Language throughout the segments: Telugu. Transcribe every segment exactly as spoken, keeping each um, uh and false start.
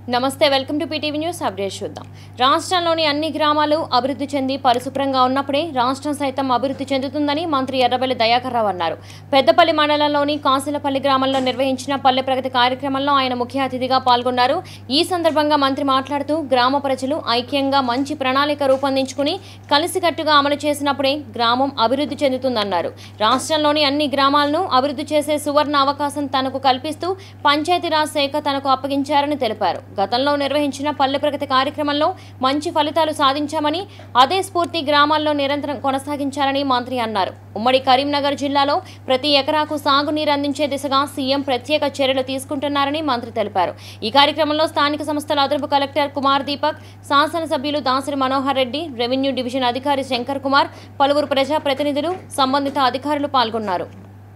నమస్తే welcome to PTV news update చూద్దాం. రాష్ట్రంలోని అన్ని గ్రామాలు అభివృద్ధి చెంది పరిశుభ్రంగా ఉన్నప్పుడే రాష్ట్రం సైతం అభివృద్ధి చెందుతుందని మంత్రి ఎర్రబెల్లి దయాకర్ రావు అన్నారు. పెద్దపల్లి మండలంలోని కాసిలపల్లి గ్రామంలో నిర్వహించిన పల్లె ప్రగతి కార్యక్రమంలో ఆయన ముఖ్య అతిథిగా పాల్గొన్నారు. ఈ సందర్భంగా మంత్రి మాట్లాడుతూ గ్రామ ప్రజలు ఐక్యంగా మంచి ప్రణాళిక రూపొందించుకుని కలిసికట్టుగా అమలు చేసినప్పుడే గ్రామం అభివృద్ధి చెందుతుందన్నారు. రాష్ట్రంలోని అన్ని గ్రామాలను అభివృద్ధి చేసే సువర్ణ అవకాశం తనకు కల్పిస్తూ పంచాయతీరాజ్ శాఖ తనకు అప్పగించారని తెలిపారు. గతంలో నిర్వహించిన పల్లె ప్రగతి కార్యక్రమంలో మంచి ఫలితాలు సాధించామని అదే స్ఫూర్తి గ్రామాల్లో నిరంతరం కొనసాగించాలని మంత్రి అన్నారు. ఉమ్మడి కరీంనగర్ జిల్లాలో ప్రతి ఎకరాకు సాగునీరు అందించే దిశగా సీఎం ప్రత్యేక చర్యలు తీసుకుంటున్నారని మంత్రి తెలిపారు. ఈ కార్యక్రమంలో స్థానిక సంస్థల అదనపు కలెక్టర్ కుమార్ దీపక్, శాసనసభ్యులు దాసరి మనోహర్ రెడ్డి, రెవెన్యూ డివిజన్ అధికారి శంకర్ కుమార్, పలువురు ప్రజా ప్రతినిధులు, సంబంధిత అధికారులు పాల్గొన్నారు.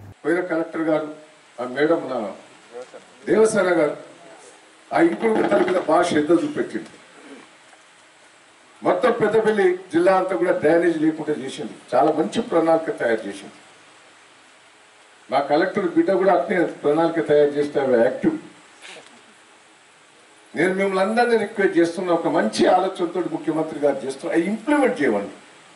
ఆ ఇంప్రూవ్మెంట్ మీద బాగా శ్రద్ధ చూపెట్టింది. మొత్తం పెద్దపల్లి జిల్లా అంతా కూడా డ్రైనేజ్ లేకుండా చేసింది. చాలా మంచి ప్రణాళిక తయారు చేసింది. మా కలెక్టర్ బిడ్డ కూడా అట్నే ప్రణాళిక తయారు చేస్తే యాక్టివ్. నేను మిమ్మల్ని అందరినీ రిక్వెస్ట్ చేస్తున్నా, ఒక మంచి ఆలోచనతో ముఖ్యమంత్రి గారు చేస్తున్నా, అవి ఇంప్లిమెంట్ చేయండి.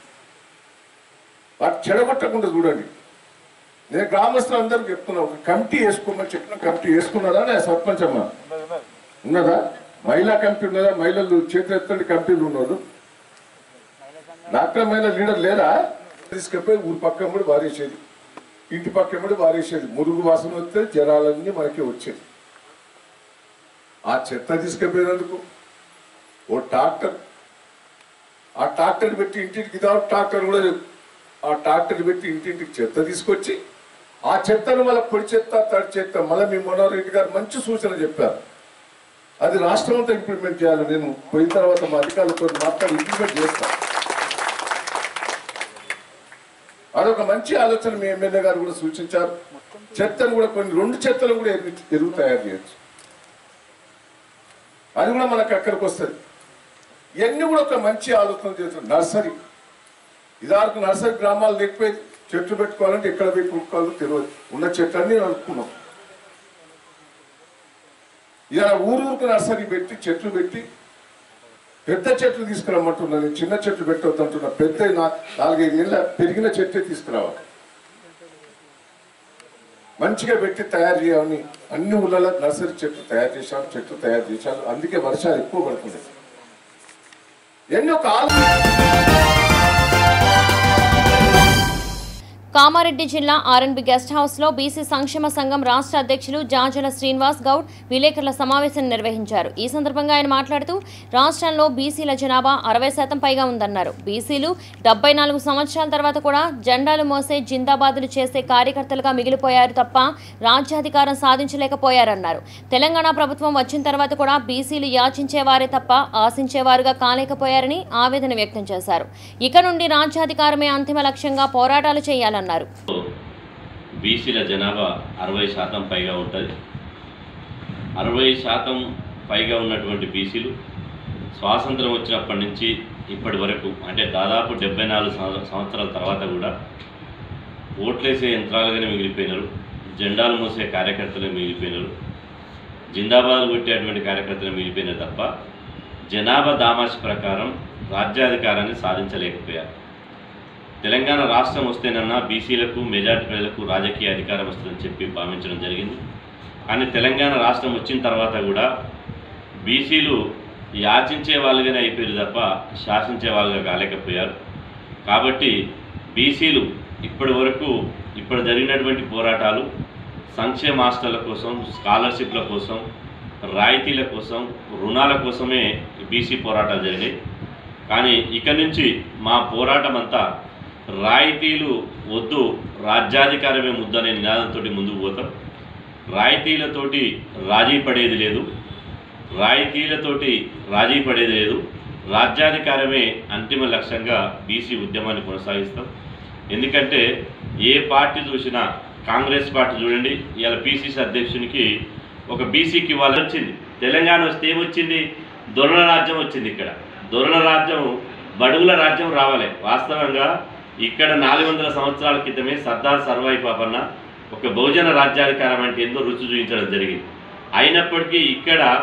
వాటి చెడగొట్టకుండా చూడండి. నేను గ్రామస్తులు అందరికీ చెప్తున్నా, ఒక కమిటీ వేసుకోమని చెప్పిన కమిటీ వేసుకున్నారా? నా సర్పంచ్ అమ్మ ఉన్నదా? మహిళా కమిటీ ఉన్నదా? మహిళలు చేతులు ఎత్తండి. కమిటీలు ఉన్నారు. డాక్టర్ మహిళ లీడర్ లేరా? తీసుకపోయి ఊరి పక్క కూడా వారేసేది, ఇంటి పక్క కూడా వారేసేది. మురుగు వాసన వస్తే జనాలన్నీ మనకి వచ్చేది. ఆ చెత్త తీసుకపోయినందుకు ఓ ట్రాక్టర్, ఆ ట్రాక్టర్ పెట్టి ఇంటింటికి ఇదా ట్రాక్టర్ కూడా ఆ ట్రాక్టర్ పెట్టి ఇంటింటికి చెత్త తీసుకొచ్చి ఆ చెత్తను మళ్ళీ పొడి చెత్త, తడి చెత్త మళ్ళీ మీ మనోహర్ రెడ్డి గారు మంచి సూచన చెప్పారు. అది రాష్ట్రం అంతా ఇంప్లిమెంట్ చేయాలి. నేను పోయిన తర్వాత మా అధికారులతో మాట్లాడి ఇంప్లిమెంట్ చేస్తాను. అదొక మంచి ఆలోచన మీ ఎమ్మెల్యే గారు కూడా సూచించారు. చెత్తను కూడా కొన్ని రెండు చెత్తలు కూడా ఎరువు ఎరువు తయారు చేయొచ్చు. అది కూడా మనకు అక్కడికి వస్తుంది. ఇవన్నీ కూడా ఒక మంచి ఆలోచన చేస్తారు. నర్సరీ ఇదానికి నర్సరీ గ్రామాలు లేకపోయి చెట్లు పెట్టుకోవాలంటే ఎక్కడ పోయి కొనుక్కోవాలో తెలియదు. ఉన్న చెట్లన్నీ నడుపుకున్నాం. ఇలా ఊరూరుకు నర్సరీ పెట్టి చెట్లు పెట్టి పెద్ద చెట్లు తీసుకురమ్మంటున్నా. నేను చిన్న చెట్లు పెట్టవద్దంటున్నా. పెద్ద నాలుగైదు ఏళ్ళ పెరిగిన చెట్లే తీసుకురావాలి. మంచిగా పెట్టి తయారు చేయాలని అన్ని ఊళ్ళలో నర్సరీ చెట్లు తయారు చేశాను, చెట్లు తయారు చేశాను. అందుకే వర్షాలు ఎక్కువ పడుతుంది. ఎన్నో కామారెడ్డి జిల్లా ఆర్ఎన్బి గెస్ట్ హౌస్ లో బీసీ సంక్షేమ సంఘం రాష్ట్ర అధ్యక్షులు జాజల శ్రీనివాస్ గౌడ్ విలేకరుల సమావేశం నిర్వహించారు. ఈ సందర్భంగా ఆయన మాట్లాడుతూ రాష్ట్రంలో బీసీల జనాభా అరవై శాతం పైగా ఉందన్నారు. బీసీలు డెబ్బై నాలుగు సంవత్సరాల తర్వాత కూడా జెండాలు మోసే జిందాబాదులు చేసే కార్యకర్తలుగా మిగిలిపోయారు తప్ప రాజ్యాధికారం సాధించలేకపోయారన్నారు. తెలంగాణ ప్రభుత్వం వచ్చిన తర్వాత కూడా బీసీలు యాచించేవారే తప్ప ఆశించేవారుగా కాలేకపోయారని ఆవేదన వ్యక్తం చేశారు. ఇక నుండి రాజ్యాధికారమే అంతిమ లక్ష్యంగా పోరాటాలు చేయాలన్నారు. బీసీల జనాభా అరవై శాతం పైగా ఉంటుంది. అరవై శాతం పైగా ఉన్నటువంటి బీసీలు స్వాతంత్రం వచ్చినప్పటి నుంచి ఇప్పటి వరకు అంటే దాదాపు డెబ్బై నాలుగు సంవత్సరాల తర్వాత కూడా ఓట్లేసే యంత్రాలుగానే మిగిలిపోయినారు. జెండాలు మోసే కార్యకర్తలు మిగిలిపోయినారు. జిందాబాద్ కొట్టేటువంటి కార్యకర్తలు మిగిలిపోయినారు తప్ప జనాభా దామాషి ప్రకారం రాజ్యాధికారాన్ని సాధించలేకపోయారు. తెలంగాణ రాష్ట్రం వస్తేనన్నా బీసీలకు మెజార్టీ ప్రజలకు రాజకీయ అధికారం వస్తుందని చెప్పి భావించడం జరిగింది. కానీ తెలంగాణ రాష్ట్రం వచ్చిన తర్వాత కూడా బీసీలు యాచించే వాళ్ళుగానే అయిపోయారు తప్ప శాసించే వాళ్ళుగా కాలేకపోయారు. కాబట్టి బీసీలు ఇప్పటి వరకు ఇప్పుడు జరిగినటువంటి పోరాటాలు సంక్షేమ హాస్టళ్ల కోసం, స్కాలర్షిప్ల కోసం, రాయితీల కోసం, రుణాల కోసమే బీసీ పోరాటాలు జరిగాయి. కానీ ఇక నుంచి మా పోరాటం అంతా రాయితీలు వద్దు, రాజ్యాధికారమే ముద్దు అనే నినాదంతో ముందుకు పోతాం. రాయితీలతోటి రాజీ పడేది లేదు, రాయితీలతోటి రాజీ పడేది లేదు. రాజ్యాధికారమే అంతిమ లక్ష్యంగా బీసీ ఉద్యమాన్ని కొనసాగిస్తాం. ఎందుకంటే ఏ పార్టీ చూసినా, కాంగ్రెస్ పార్టీ చూడండి, ఇవాళ పీసీసీ అధ్యక్షునికి ఒక బీసీకి వాళ్ళు వచ్చింది. తెలంగాణ వస్తే ఏమొచ్చింది? దొరల రాజ్యం వచ్చింది. ఇక్కడ దొరల రాజ్యం, బడుగుల రాజ్యం రావాలి. వాస్తవంగా ఇక్కడ నాలుగు వందల సంవత్సరాల క్రితమే సర్దార్ సర్వాయి పాపన్న ఒక బహుజన రాజ్యాధికారం అంటే ఎంతో రుచి చూపించడం జరిగింది. అయినప్పటికీ ఇక్కడ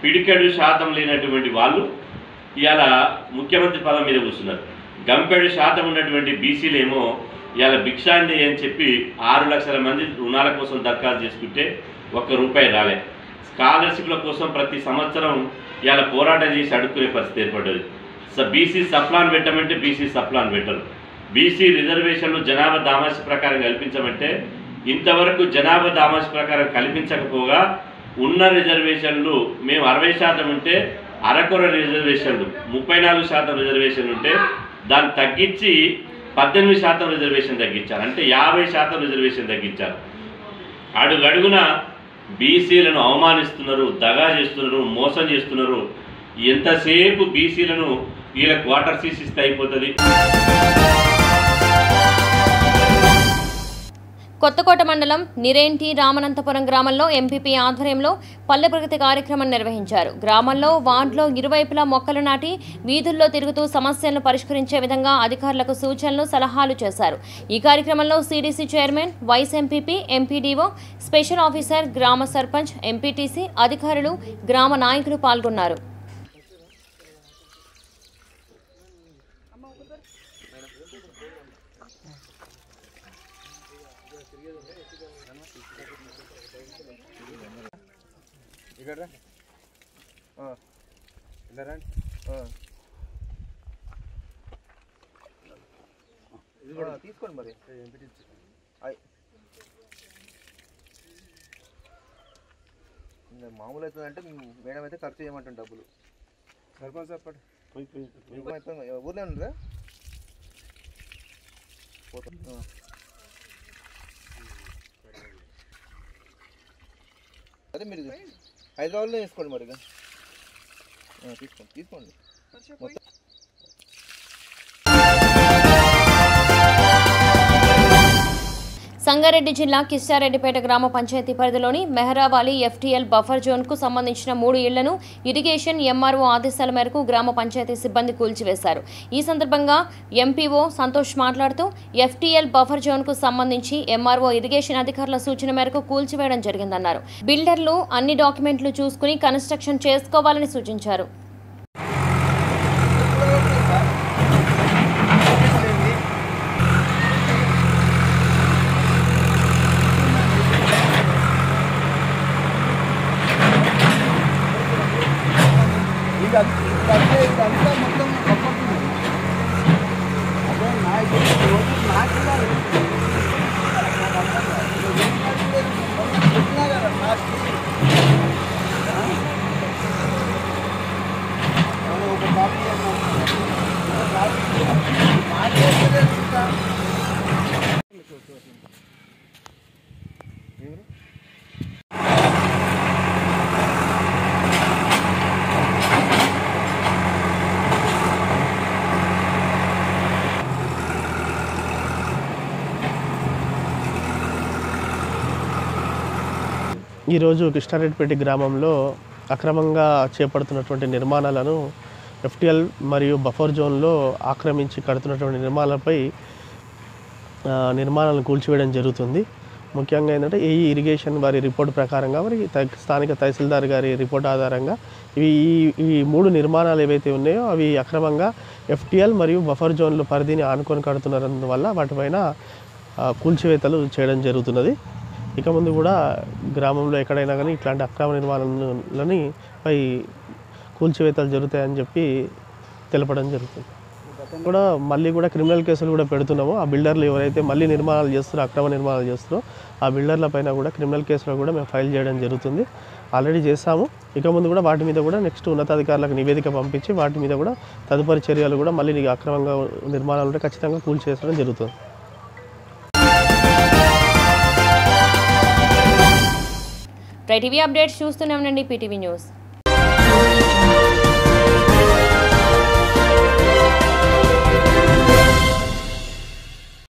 పిడికెడు శాతం లేనటువంటి వాళ్ళు ఇవాళ ముఖ్యమంత్రి పదం మీద కూర్చున్నారు. గంపెడు శాతం ఉన్నటువంటి బీసీలు ఏమో ఇవాళ భిక్షాండి అని చెప్పి ఆరు లక్షల మంది రుణాల కోసం దరఖాస్తు చేసుకుంటే ఒక్క రూపాయి రాలే. స్కాలర్షిప్ల కోసం ప్రతి సంవత్సరం ఇవాళ పోరాటం చేసి అడుక్కునే పరిస్థితి ఏర్పడ్డది. సో బీసీ సప్లాన్ పెట్టమంటే బీసీ సప్లాన్ పెట్టరు. బీసీ రిజర్వేషన్లు జనాభా దామాష ప్రకారం కల్పించమంటే ఇంతవరకు జనాభా దామాష ప్రకారం కల్పించకపోగా ఉన్న రిజర్వేషన్లు మేము అరవై శాతం ఉంటే అరకొర రిజర్వేషన్లు ముప్పై నాలుగు శాతం రిజర్వేషన్ ఉంటే దాన్ని తగ్గించి పద్దెనిమిది శాతం రిజర్వేషన్ తగ్గించారు. అంటే యాభై శాతం రిజర్వేషన్ తగ్గించారు. అడుగడుగున బీసీలను అవమానిస్తున్నారు, దగా చేస్తున్నారు, మోసం చేస్తున్నారు. ఎంతసేపు బీసీలను వీళ్ళ క్వార్టర్ సీస్ ఇస్తే అయిపోతుంది. కొత్తకోట మండలం నిరేంటి రామనంతపురం గ్రామంలో ఎంపీపీ ఆధ్వర్యంలో పల్లె ప్రగతి కార్యక్రమం నిర్వహించారు. గ్రామంలో వార్డులో ఇరువైపులా మొక్కలు నాటి వీధుల్లో తిరుగుతూ సమస్యలను పరిష్కరించే విధంగా అధికారులకు సూచనలు, సలహాలు చేశారు. ఈ కార్యక్రమంలో CDC chairman, vice MPP, MPDO, special officer, గ్రామ సర్పంచ్, ఎంపీటీసీ, అధికారులు, గ్రామ నాయకులు పాల్గొన్నారు. ఇక్కడ తీసుకోండి మరి మామూలు అవుతుందంటే మేడం అయితే ఖర్చు చేయమంటాం డబ్బులు. సర్పంచ్ చెప్పండి ఊర్లో ఉండరా అదే మీరు హైదరాబాద్లో తీసుకోండి మరి తీసుకోండి తీసుకోండి మొత్తం. సంగారెడ్డి జిల్లా కిష్టారెడ్డిపేట గ్రామ పంచాయతీ పరిధిలోని మెహరావాలి ఎఫ్టీఎల్ బఫర్ జోన్కు సంబంధించిన మూడు ఇళ్లను ఇరిగేషన్ ఎంఆర్ఓ ఆదేశాల మేరకు గ్రామ పంచాయతీ సిబ్బంది కూల్చివేశారు. ఈ సందర్భంగా ఎంపీఓ సంతోష్ మాట్లాడుతూ ఎఫ్టీఎల్ బఫర్ జోన్కు సంబంధించి ఎంఆర్ఓ ఇరిగేషన్ అధికారుల సూచన మేరకు కూల్చివేయడం జరిగిందన్నారు. బిల్డర్లు అన్ని డాక్యుమెంట్లు చూసుకుని కన్స్ట్రక్షన్ చేసుకోవాలని సూచించారు. ఈరోజు కిష్టారెడ్డిపేట గ్రామంలో అక్రమంగా చేపడుతున్నటువంటి నిర్మాణాలను ఎఫ్టీఎల్ మరియు బఫర్ జోన్లో ఆక్రమించి కడుతున్నటువంటి నిర్మాణాలపై నిర్మాణాలను కూల్చివేయడం జరుగుతుంది. ముఖ్యంగా ఏంటంటే ఈ ఇరిగేషన్ వారి రిపోర్ట్ ప్రకారంగా మరి స్థానిక తహసీల్దార్ గారి రిపోర్ట్ ఆధారంగా ఇవి ఈ మూడు నిర్మాణాలు ఏవైతే ఉన్నాయో అవి అక్రమంగా ఎఫ్టీఎల్ మరియు బఫర్ జోన్లు పరిధిని ఆనుకొని కడుతున్నందువల్ల వాటిపైన కూల్చివేతలు చేయడం జరుగుతున్నది. ఇక ముందు కూడా గ్రామంలో ఎక్కడైనా కానీ ఇట్లాంటి అక్రమ నిర్మాణాలని పై కూల్చివేతలు జరుగుతాయని చెప్పి తెలపడం జరుగుతుంది. కూడా మళ్ళీ కూడా క్రిమినల్ కేసులు కూడా పెడుతున్నాము. ఆ బిల్డర్లు ఎవరైతే మళ్ళీ నిర్మాణాలు చేస్తారో అక్రమ నిర్మాణాలు చేస్తారో ఆ బిల్డర్ల పైన కూడా క్రిమినల్ కేసులు కూడా మేము ఫైల్ చేయడం జరుగుతుంది. ఆల్రెడీ చేస్తాము. ఇక ముందు కూడా వాటి మీద కూడా నెక్స్ట్ ఉన్నతాధికారులకు నివేదిక పంపించి వాటి మీద కూడా తదుపరి చర్యలు కూడా మళ్ళీ అక్రమంగా నిర్మాణాలు ఉంటే ఖచ్చితంగా కూల్చేయడం జరుగుతుంది. టీవీ అప్డేట్స్ చూస్తూనే ఉండండి పీటీవీ న్యూస్.